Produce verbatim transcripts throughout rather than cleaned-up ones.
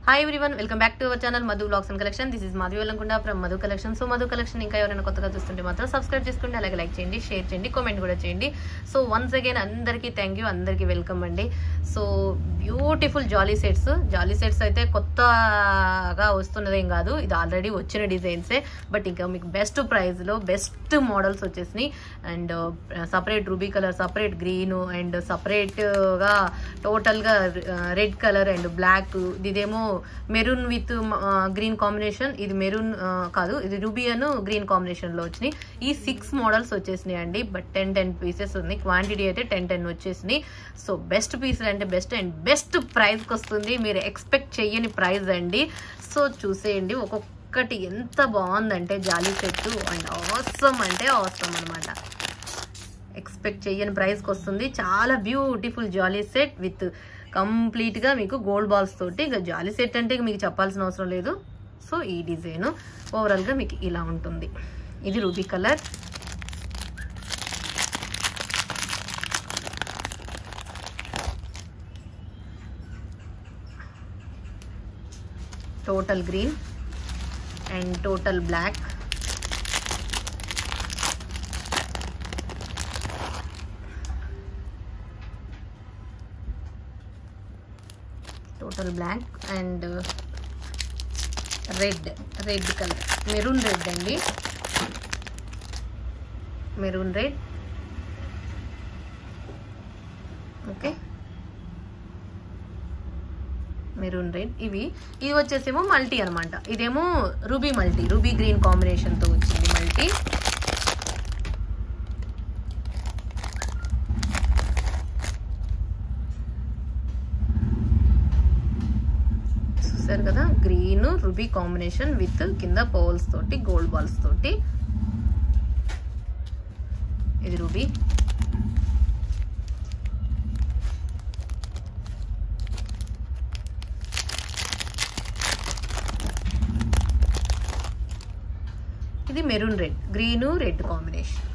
Hi everyone, welcome back to our channel Madhu vlogs and collection. This is Madhavi Vellankonda from Madhu collection. So Madhu collection ఇంకా ఎవరైనా కొత్తగా చూస్తుంటే మాత్రం subscribe చేసుకోండి, అలాగే లైక్ చేయండి, షేర్ చేయండి, కామెంట్ కూడా చేయండి. సో వన్స్ అగైన్ అందరికీ థ్యాంక్ యూ, అందరికీ వెల్కమ్ అండి. సో బ్యూటిఫుల్ జాలీ సెట్స్ జాలీ సెట్స్ అయితే కొత్తగా వస్తున్నదేం కాదు, ఇది ఆల్రెడీ వచ్చిన డిజైన్సే. బట్ ఇంకా మీకు బెస్ట్ ప్రైస్లో బెస్ట్ మోడల్స్ వచ్చేసినాయి. And separate ruby colour, separate green and సపరేట్గా టోటల్గా రెడ్ కలర్ అండ్ బ్లాక్. ఇదేమో మెరూన్ విత్ గ్రీన్ కాంబినేషన్, ఇది మెరూన్ కాదు, ఇది రూబీ అను గ్రీన్ కాంబినేషన్ లో వచ్చినాయి. ఈ సిక్స్ మోడల్స్ వచ్చేసినాయి అండి. బట్ టెన్ టెన్ పీసెస్ ఉన్నాయి, క్వాంటిటీ అయితే టెన్ టెన్ వచ్చేసినాయి. సో బెస్ట్ పీసెస్ అంటే బెస్ట్ అండ్ బెస్ట్ ప్రైస్కి వస్తుంది, మీరు ఎక్స్పెక్ట్ చెయ్యని ప్రైస్ అండి. సో చూసేయండి ఒక్కొక్కటి ఎంత బాగుందంటే జాలీ సెట్ అండ్ అవసరం అంటే అవసరం అనమాట. ఎక్స్పెక్ట్ చెయ్యని ప్రైస్కి వస్తుంది. చాలా బ్యూటిఫుల్ జాలీ సెట్ విత్ కంప్లీట్ గా మీకు గోల్డ్ బాల్స్ తోటి. ఇక జాలీ సెట్ అంటే మీకు చెప్పాల్సిన అవసరం లేదు. సో ఈ డిజైన్ ఓవరాల్ గా మీకు ఇలా ఉంటుంది. ఇది ruby colour, total green and total black, total black and red red colour, maroon red అండి, maroon red. Okay, maroon red. ఇవి ఇది వచ్చేసేమో మల్టీ అనమాట. ఇదేమో రూబీ మల్టీ, రూబీ గ్రీన్ కాంబినేషన్తో వచ్చింది మల్టీ. చూసారు కదా, గ్రీన్ రూబీ కాంబినేషన్ విత్ కింద పర్ల్స్ తోటి గోల్డ్ బాల్స్ తోటి. ఇది రూబీ, ఇది maroon red, green red combination.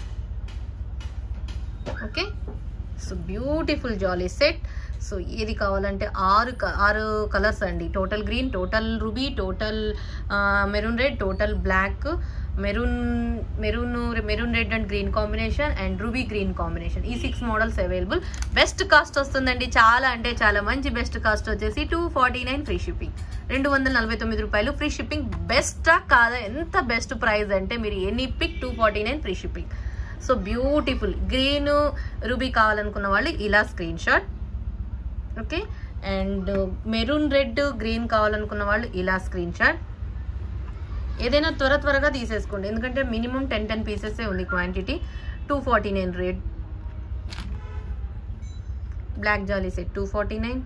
Okay, so beautiful జాలీ సెట్. సో ఏది కావాలంటే ఆరు ఆరు కలర్స్ అండి. Total green, total ruby, total maroon red, total black, maroon maroon maroon red and green combination and ruby green combination. ఈ six models available. Best cost వస్తుందండి, చాలా అంటే చాలా మంచి బెస్ట్ కాస్ట్ వచ్చేసి two forty nine free shipping, రెండు వందల నలభై తొమ్మిది రూపాయలు ఫ్రీ షిప్పింగ్. బెస్టా కాదా? ఎంత బెస్ట్ ప్రైస్ అంటే మీరు any pick two forty nine free shipping. So beautiful green ruby కావాలనుకున్న వాళ్ళు ఇలా screenshot. Okay, and maroon red green కావాలనుకున్న వాళ్ళు ఇలా స్క్రీన్ షాట్. ఏదైనా త్వర త్వరగా తీసేసుకోండి, ఎందుకంటే మినిమం టెన్ టెన్ పీసెస్ ఉంది quantity. Two forty nine red black జాలీ set, two forty nine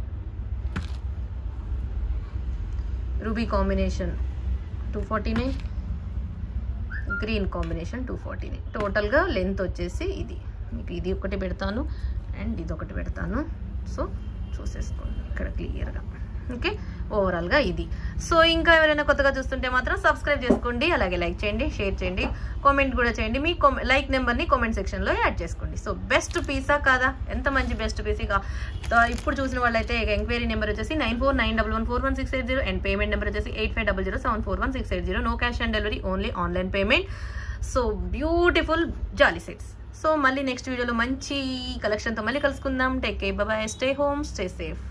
ruby combination, two forty nine green combination, two forty nine. టోటల్గా లెంత్ వచ్చేసి ఇది మీకు ఇది ఒకటి పెడతాను అండ్ ఇది ఒకటి పెడతాను. సో చూసేసుకోండి ఇక్కడ క్లియర్గా. ఓకే, ఓవరాల్గా ఇది. సో ఇంకా ఎవరైనా కొత్తగా చూస్తుంటే మాత్రం సబ్స్క్రైబ్ చేసుకోండి, అలాగే లైక్ చేయండి, షేర్ చేయండి, కామెంట్ కూడా చేయండి. మీ లైక్ నెంబర్ని కామెంట్ సెక్షన్లో యాడ్ చేసుకోండి. సో బెస్ట్ పీసా కాదా? ఎంత మంచి బెస్ట్ పీస్. ఇక ఇప్పుడు చూసిన వాళ్ళైతే ఎంక్వైరీ నెంబర్ వచ్చేసి nine four nine double one four one six eight zero and payment number వచ్చేసి eight five double zero seven four one six eight zero. No cash on delivery, only online payment. So beautiful జాలీ sets. So మళ్ళీ next వీడియోలో మంచి కలెక్షన్తో మళ్ళీ కలుసుకుందాం. Take care, bye bye, stay home, stay safe.